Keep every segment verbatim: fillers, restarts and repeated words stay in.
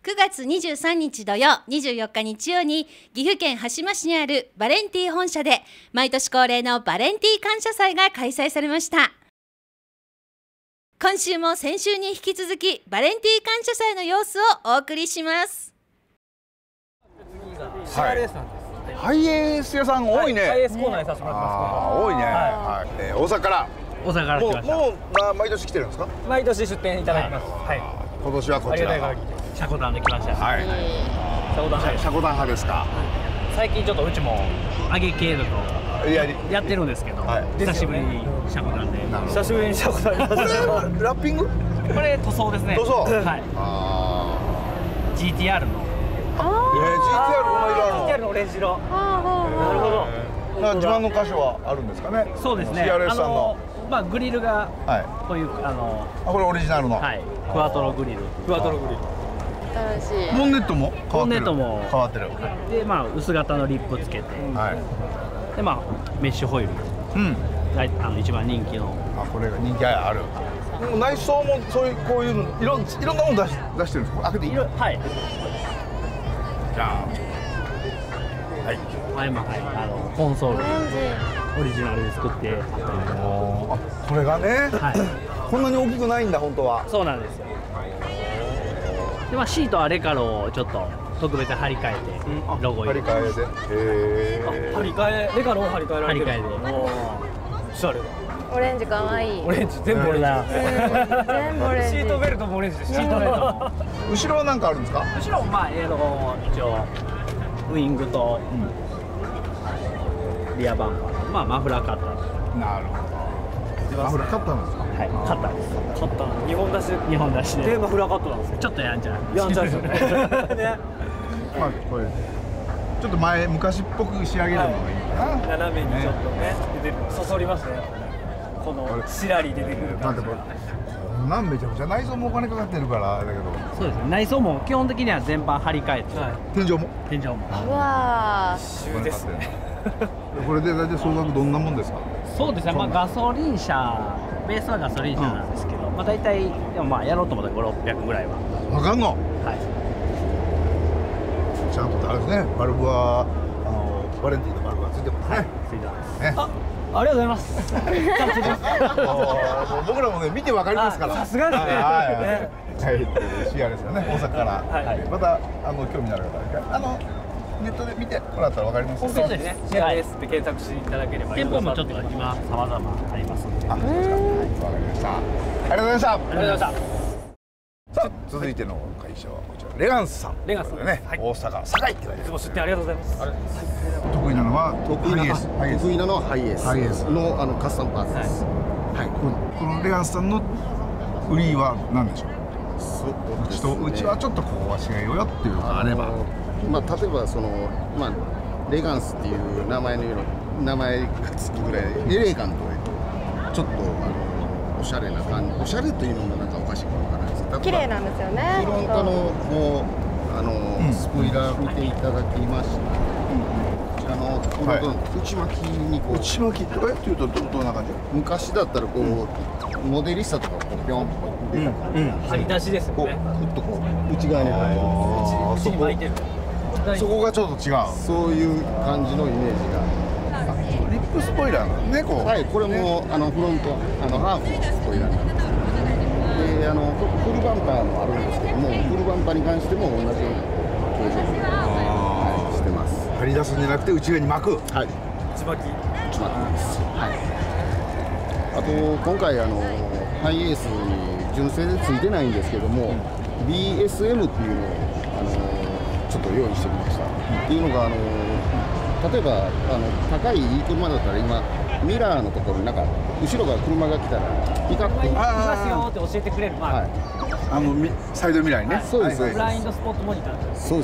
くがつにじゅうさんにち土曜、にじゅうよっか日曜に岐阜県羽島市にあるバレンティ本社で毎年恒例のバレンティ感謝祭が開催されました。今週も先週に引き続きバレンティ感謝祭の様子をお送りします。 はい、ハイエース屋さん多いね。 ハイエースコーナーにさせてもらってます。 多いね。はい。えー、大阪から。 大阪から来ました。 もう、もう、まあ、毎年来てるんですか。 毎年出店いただきます。はい。 今年はこちら。 シャコタンで来ました。はい。シャコタン派。 シャコタン派ですか。 最近ちょっとうちも揚げ系のやってるんですけど、久しぶりにシャコタンで。 久しぶりにシャコタン。 これラッピング？ これ塗装ですね。 塗装。 はい。ジーティーアール の。 えー、ジーティーアール この色あるの。 ジーティーアール のオレンジ色。 なるほど。 自慢の箇所はあるんですかね。 そうですね。 シーアールエス さんの。 まあグリルがこういうあの。 あ、これオリジナルの。 はい。クワトログリル。 クワトログリル。 新しい。 ボンネットも変わってる。 ボンネットも変わってる。 で、まあ薄型のリップつけて。はい。で、まあメッシュホイール。うん。あの一番人気の。 あ、これが人気ある。内装もそういうこういういろいろんなもの出し出してるんですか。開けていい？ はい。 じゃあ、はい。 前もはいあのコンソールオリジナルで作ってあったりとか。 あ、これがね。はい。こんなに大きくないんだ本当は。 そうなんですよ。でまあシートはレカロをちょっと特別貼り替えてロゴ入れて。 貼り替えで。へえ。 貼り替えレカロを貼り替えられてる。 貼り替えで。 おしゃれだ。 オレンジかわいい。 オレンジ全部オレンジだ。 全部オレンジ。 シートベルトもオレンジです。 シートベルト。 後ろは何かあるんですか？ 後ろまあえの一応ウイングとリアバンパー、まあマフラーカッター。 なるほど。マフラーカッターなんですか？ はい、カッターです。 カッター。日本出し。 日本出しで。 でマフラーカットなんですよ。 ちょっとやんちゃ。 やんちゃですよね。ね。 まあこれちょっと前昔っぽく仕上げるのがいいかな。 斜めにちょっとね出てそそりますね。このしらり出てくる感じが。 こんなんめちゃくちゃ内装もお金かかってるからだけど。 そうですね。内装も基本的には全般張り替えて。 天井も。 天井も。 うわあ。 週ですね。 これで大体総額どんなもんですか？ そうですね。まあガソリン車ベースはガソリン車なんですけど、まあ大体でもまあやろうと思ったらご、ろっぴゃくぐらいは。 わかんの？ はい。 ちゃんとあれですね。バルブはあのバレンティのバルブがついてますね。 ついてます。 ね。ありがとうございます。 僕らもね見てわかりますから。 さすがですね。 はい。はい。シーアールですよね。大阪から。またあの興味のある方あのネットで見てもらったらわかります。 そうですね。シーアールエス って検索していただければ。 店舗もちょっと今様々ありますので。 あ、そうですか。わかりました。ありがとうございました。 ありがとうございました。 さあ続いての会社はこちらレガンスさん。 レガンスでね。大阪堺って書いてある。 いつも出店ありがとうございます。 得意なのは得意な得意なのはハイエース。ハイエースのあのカスタムパーツです。 はい。このレガンスさんの売りは何でしょう。うちとうちはちょっとここは違うよっていうのがあれば。 まあ例えばそのまあレガンスっていう名前のような名前がつくぐらいエレガントでちょっとあのおしゃれな感じ。おしゃれというのもなんかおかしいかわからないですけど。 綺麗なんですよね。 フロントのこうあの、うん、スポイラー見ていただきました。あのこの内巻きにこう内巻きとかっていうとどんな感じ？ 昔だったらこう、うん、モデリスタとかこうピョンとこう出た感じ。 張り出しですよね。 ふっとこう内側に入る。 内に巻いてる。 そこがちょっと違う。 そういう感じのイメージが。 リップスポイラーなんねこう。 はい、これもあのフロントあのハーフのスポイラーなんです。で、あのフルバンパーもあるんですけども、フルバンパーに関しても同じような形状に、はい、してます。 張り出すんじゃなくて内側に巻く。 はい。 内巻き。 内巻きです。はい。あと今回あのハイエースに純正でついてないんですけども、ビーエスエム っていうのをあのちょっと用意してみました。っていうのがあの例えばあの高いいい車だったら今ミラーのところになんか後ろから車が来たらピカッと行きますよって教えてくれる。まあ、 あのサイドミラーにね。 そうです。 ブラインドスポットモニター。 そうです。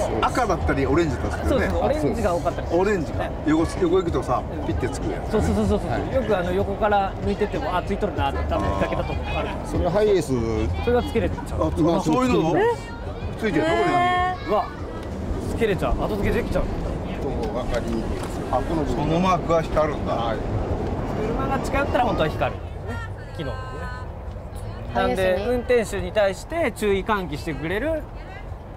赤だったりオレンジだったりそうです。オレンジが多かったり。 オレンジが横横行くとさピッてつくやつ。 そうそうそうそう。よくあの横から抜いててもあついとるなって多分見かけたとこある。 それはハイエース。 それがつけれちゃう。 あ、そういうのついてる。どこで？ うわ、つけれちゃう。後付けできちゃう。 わかりにくいですよ。 あ、このそのマークが光るんだ。はい。 車が近寄ったら本当は光る。機能ですね。なんで運転手に対して注意喚起してくれる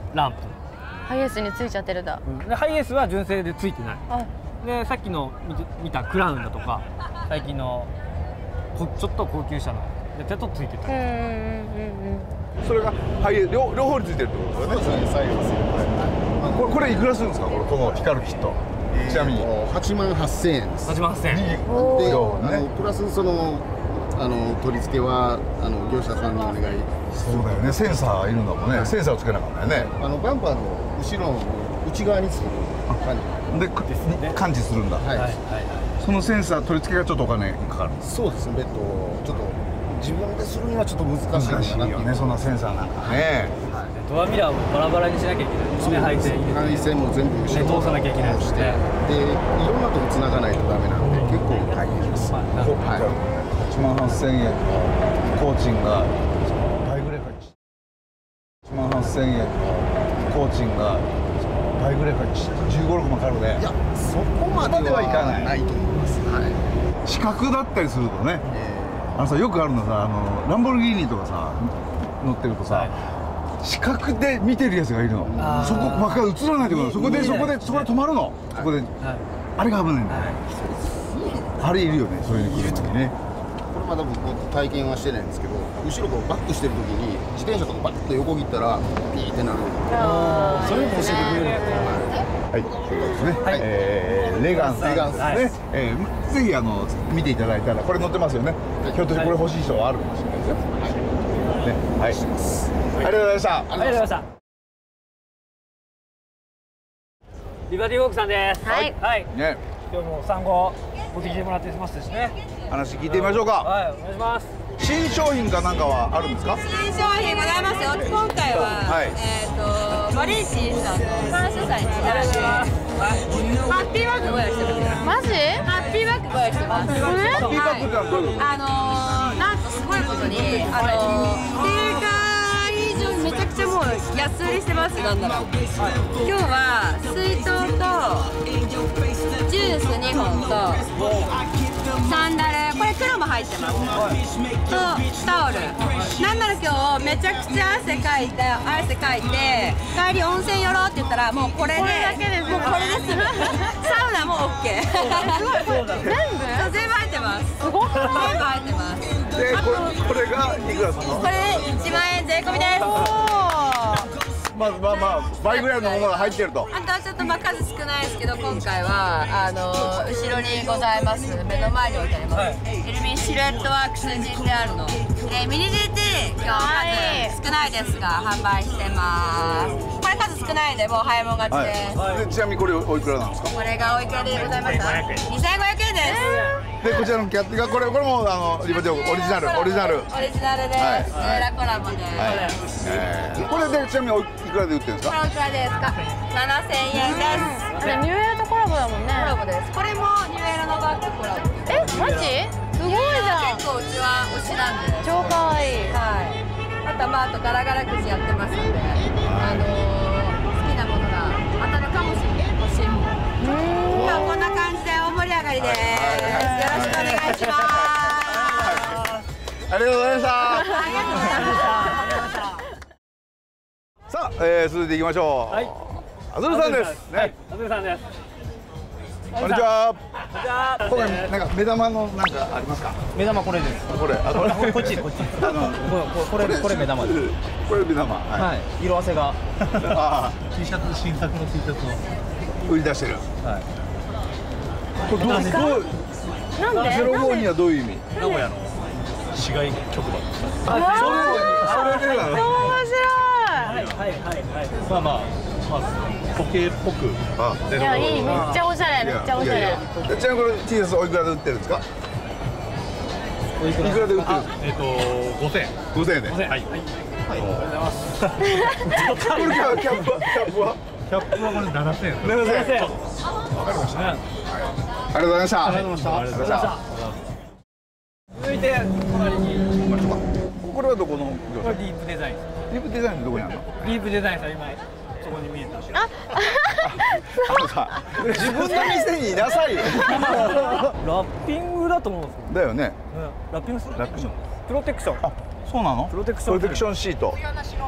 ランプ、 ハイエースについちゃってるだ。 でハイエースは純正でついてない。でさっきの見て見たクラウンだとか最近のこちょっと高級車のやつとついてた。 それがハイエース両両方についてるってことですよね。 左右ですよ。 これこれいくらするんですか、これこの光るキット。ちなみにはちまんはっせんえんです。 はちまんはっせんえん。 で、あのプラスそのあの取り付けはあの業者さんにお願い。 そうだよね、センサーいるんだもんね。センサーをつけなかったよね。 あのバンパーの後ろの内側につく感じで感知するんだ。 はいはい。 そのセンサー取り付けがちょっとお金かかる。 そうですね。別途ちょっと自分でするにはちょっと難しい難しいよね、そんなセンサーなんかね。 ドアミラーもバラバラにしなきゃいけないですね。配線配線も全部後ろ通さなきゃいけないですね。 で、いろんなとこ繋がないとダメなんで結構大変です。はい。 はちまんはっせんえんの工賃が倍ぐらいかかる。いちまんはっせんえんの工賃が倍ぐらいかかる。じゅうご、ろくまんかかるね。いや、 そこまではいかないないと思います。はい。 視覚だったりするとね、あのさ、よくあるのさ、あのランボルギーニとかさ乗ってるとさ、視覚で見てるやつがいるの。そこばっかり映らないってこと。そこでそこでそこで止まるの。そこであれが危ないんだよね。あれいるよね、そういう車にね。 これまだ僕体験はしてないんですけど、後ろこうバックしてる時に自転車とかバッと横切ったらピーってなる。それも教えてくれる。 はい、そうですね。はい、えー、レガンさんですね。えー、ぜひあの見ていただいたら、これ載ってますよね。ひょっとしてこれ欲しい人はあるかもしれないですよ。はい。はい。ありがとうございました。 ありがとうございました。リバティウォークさんです。 はい。 はい。 ね。 今日も産後持ってきてもらってますしね。 話聞いてみましょうか。 はい、お願いします。 新商品かなんかはあるんですか？ 新商品ございますよ。今回は、 はい、 えっ、ー、とバレンティさんの感謝祭にちなんで、ハッピーバッグご用意してます。 マジ？ ハッピーバッグご用意してます。 ハッピーバッグってのはどういうこと？ あのー、なんとすごいことに、あのー、定価以上にめちゃくちゃもう安売りしてます。なんなら、今日は水筒とジュースにほんとサンダル、これ黒も入ってます、とタオル。なんなら今日めちゃくちゃ汗かいて汗かいて帰り温泉寄ろうって言ったら、もうこれで、 これだけです。 もうこれですサウナも オーケー 全部全部入ってます。すごい、全部入ってます。 で、これこれがいくらするの？ これいちまんえん税込みです。 まあまあまあ倍ぐらいのものが入ってると。 あとはちょっとまあ数少ないですけど、今回はあの後ろにございます目の前に置いてあります、はい、エルミンシルエットワークス ジーティーアール の、えー、ミニ ジーティー 今日数少ないですが販売してます。これ数少ないんでもう早いもん勝ちです、 はい、でちなみにこれおいくらなんですか？ これがおいくらでございますか？にせんごひゃくえんです。 でこちらのキャッティがこれこれもあのリバティオオリジナルオリジナルオリジナルです。 はいヌーラコラボで、 はいえー、これでちなみにおいくらで売ってるんですか？ これおいくらですか？ななせんえんです。 これニューエラとコラボだもんね。 コラボです。これもニューエラのバッグコラボ。 え、マジ？すごいじゃん。 結構うちは推しなんで。 超可愛い。 はい。あとまああとガラガラくじやってますんで、あのー、好きなものが当たるかもしれない。欲しいもの。まあこんな感じで大盛り上がりです。よろしくお願いします。 ありがとうございました。 ありがとうございました。 さあ、えー、続いていきましょう。はい。あずるさんです。ね。 あずるさんです。 こんにちは。 こんにちは。 これなんか目玉のなんかありますか？ 目玉これです。 これ、あ、これこっちこっち。あのこれこれ目玉です。 これ目玉。 はい。色あせが。 ああ。 T シャツ新作の T シャツを売り出してる。 はい。 これどうどう？ なんで？ ゼロごにはどういう意味？ 名古屋の市街局番。 あ、それそれでなの？ 面白い。 はいはいはいはい。まあまあまあ時計っぽく。 あ、 いやいい、めっちゃおしゃれ、めっちゃおしゃれ。 ちなみにこれ T シャツおいくらで売ってるんですか？いくらで売ってるんですか？ えっと五千。 五千円で。 はい。はい。ありがとうございます。 これキャップキャップは？ キャップはこれ七千円。 七千円。 わかりましたね。 ありがとうございました。 ありがとうございました。ありがとうございました。続いて隣にこれはどこの業者？ これディープデザイン。 ディープデザインってどこにあるの？ ディープデザインさん今そこに見えた。 あ、 あのさ、自分の店にいなさいよ。 ラッピングだと思うんですけど。 だよね。 ラッピングする？ ラッピング。 プロテクション。 あ、そうなの？ プロテクション。 プロテクションシート。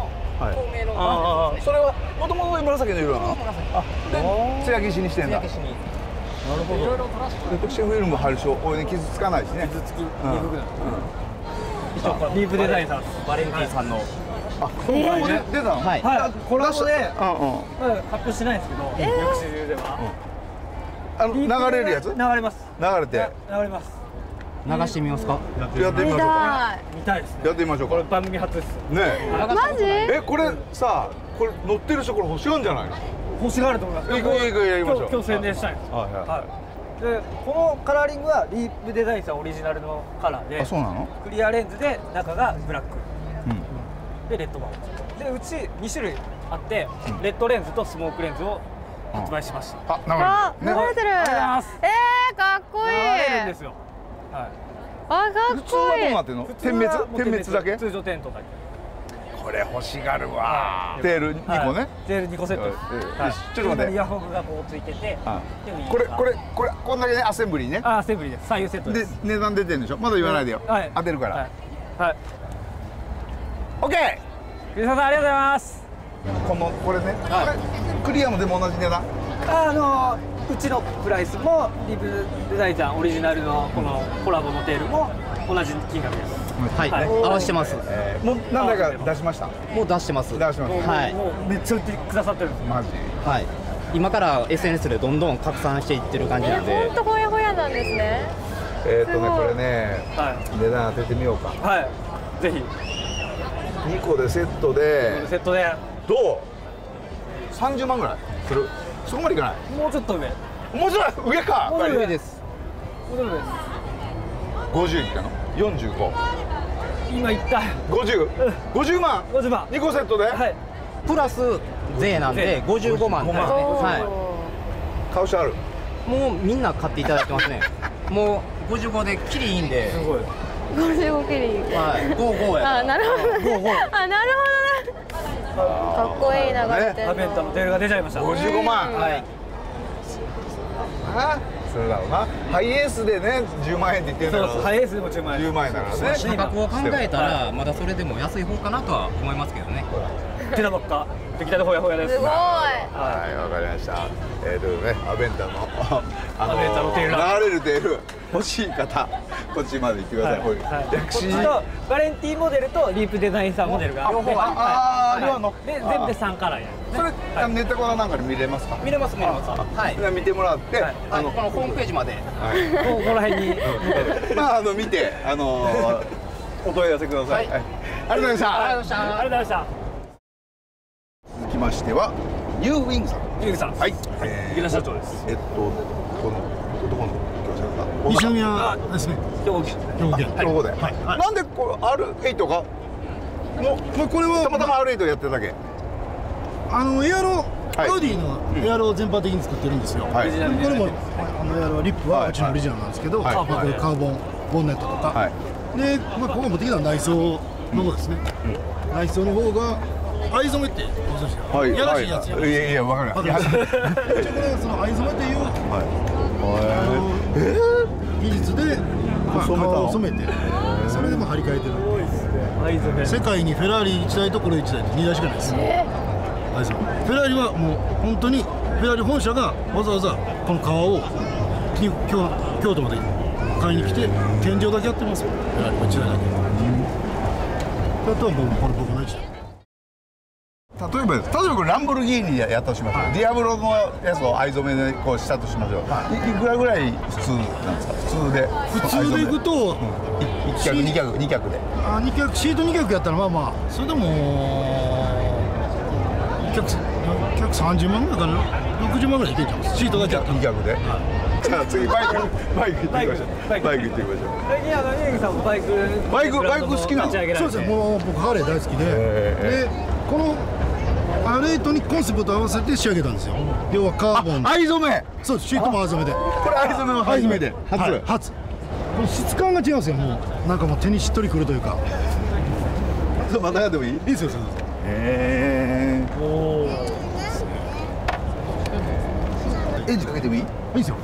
はい透明のああそれはもともと紫の色なの？あで艶消しにしてんだ。なるほど。で特殊フィルム貼るしお湯に傷つかないしね。 傷つきにくくなる。一応リープデザインさんバレンティンさんのあこれ出たの？ はいコラボでうんうん発表してないんですけど翌週ではあの流れるやつ？ 流れます流れて流れます。 流してみますか。 やってみましょうか。 見たいですね。 やってみましょうか。 これ番組初です。 ねマジ？ え。えこれさこれ乗ってる人これ欲しがるんじゃないの？ 欲しがあると思います。 行く行くやりましょう。 今日宣伝したいんです。 はいはい。 はい。でこのカラーリングはリープデザインさんオリジナルのカラーで、 あそうなの？ クリアレンズで中がブラックうん。 でレッドバーでうちに種類あってレッドレンズとスモークレンズを発売しました。 あ、流れてる。 ありがとうございます。 えー、かっこいい。 流れるんですよ。はい。 あ、かっ普通はこいい。 どうなってんの？点滅？点滅だけ？ 通常点灯だけ。 これ欲しがるわ。テールにこね。 テールにこセットです。 はいちょっと待ってイヤホンがこうついてて。 これこれこれこんだけねアセンブリーね。 あ、アセンブリーです。左右セットで。 です値段出てるんでしょ？まだ言わないでよ。 はい。 当てるから。 はい。 オッケー。栗沢さんありがとうございます。 このこれね。これクリアもでも同じ値段？ あのうちのプライスもリブデザインちゃんオリジナルのこのコラボのテールも同じ金額です。 はい、合わせてます。 もう何台か出しました？ もう出してます。 出してます。 はい。 もうめっちゃ売ってくださってるんです。 マジ？ はい。今から エスエヌエス でどんどん拡散していってる感じなんで。 本当ほやほやなんですね。 えっとねこれね値段当ててみようか。 はい。ぜひ。 にこでセットで。 セットで。 どう？さんじゅうまんぐらいする？そこまでいかない？ もうちょっと上。 もうちょっと上か。 もうちょっと上です。もうちょっと上です。 ごじゅういったの？よんじゅうご。 今言った。 ごじゅう？ごじゅうまん？ ごじゅうまん。 にこセットで？ はい。 プラス税なんでごじゅうごまんですね。 はい。買う人ある？ もうみんな買っていただいてますね。もうごじゅうごでキリいいんで。 すごい。 ごじゅうごキリ。 はい。ごじゅうごや。 あ、なるほど。あ、なるほどな。かっこいい流れてる。 アベンタのテールが出ちゃいました。 ごじゅうごまん。 はい。 あ、そうだろうな。ハイエースでねじゅうまんえんって言ってるんだから。 ハイエースでもじゅうまんえん。 じゅうまんえんだからね。 価格を考えたらまだそれでも安い方かなとは思いますけどね。 手だばっか。出来たてほやほやです。 すごい。 はい、わかりました。えーとね、アベンタのあアベンタのテール。 流れるテール欲しい方、こっちまで行ってください。 はい。こっちとバレンティンモデルとリープデザインさんモデルが。 両方ああ、両方の。 で全部さんカラーや。 それネットコーナーなんかで見れますか？ 見れます見れます。はい。 見てもらって、 あのこのホームページまで。 ここら辺に。 まああの見てあのお問い合わせください。ありがとうございました。 ありがとうございました。 続きましてはニューウィングさん。 ニューウィングさん。 はい。 池田社長です。 えっとこのどこの業者ですか？ 西宮ですね。 兵庫県。 兵庫県。 兵庫で。なんでこう アールエイト がもうまあこれはたまたま アールエイト やってるだけ。 あのエアロはいアウディのエアロを全般的に作ってるんですよ。 はいこれもあのエアロリップはうちのオリジナルなんですけど、 はいまあこれカーボンボンネットとか。 はい。 でまあここ持ってきたのは内装の方ですね。内装の方が藍染めってご存知ですか？ はい。 やらしいやつや。 いやいやわかる。 わかります。これはその藍染めというあの技術でまあ染めたの革を染めてそれでも張り替えてる。 藍染め。 世界にフェラーリいちだいとこれいちだいとにだいしかないです。はい、そうフェラーリはもう本当にフェラーリ本社がわざわざこの革を京京都まで買いに来て天井だけやってますよ。フェラーリはいちだいだけ。あとはもうこれ僕のいちだい。 例えば例えばこれランボルギーニやったとしましょう。ディアブロのやつを藍染めでこうしたとしましょう。いいくらぐらい普通なんですか？普通で。 普通でいくと一脚二脚二脚で。 あ二脚シートに脚やったらまあまあそれでも脚脚さんじゅうまんぐらいかな。ろくじゅうまんぐらいいけちゃいます。シートだけやったら。 二脚で。じゃあ次バイクバイク行ってみましょう。バイク行ってみましょう。 最近あのニューウィングさんもバイク。 バイクバイク好きなの？ そうですね。もう僕ハーレー大好きで、でこのアールエイトにコンセプト合わせて仕上げたんですよ。要はカーボン。 藍染め。 そうです。シートも藍染めで。 これ藍染めは初めて。初。 はい初。この質感が違うんですよ。もうなんかもう手にしっとりくるというか。 またやってもいい？いいですよ。そうです。 へえ。 おお。 エンジンかけてもいい？いいいですよ。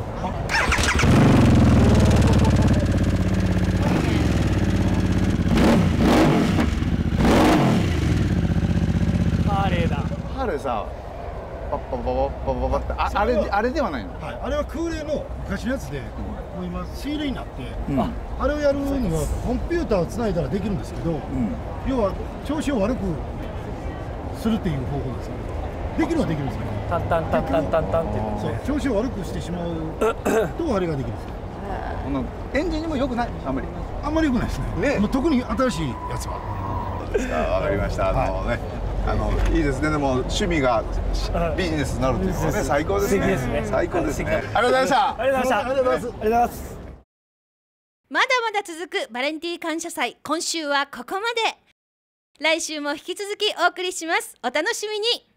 ーレーだ。 ハーレーさパッパッパッパッパッパッってああれあれではないの？ はい、あれは空冷の昔のやつで、もう今シールになって、 うんああれをやるにはコンピューターをつないだらできるんですけど、 うん、 要は調子を悪くするっていう方法ですよね。できるはできるんですけど、 タンタンタンタンタンタンって言ってそうね。 調子を悪くしてしまうとあれができるんですよ。 このエンジンにも良くないあんまり。 あんまり良くないですね。 ねまあ特に新しいやつは。 わかりました。あのね、あのいいですね。でも趣味がビジネスになるっていうのはね、最高ですね。 素敵ですね。 最高ですね。あり素敵がとうございました。 ありがとうございました。 ありがとうございます。 ありがとうございます。 まだまだ続くバレンティー感謝祭、今週はここまで。来週も引き続きお送りします。お楽しみに。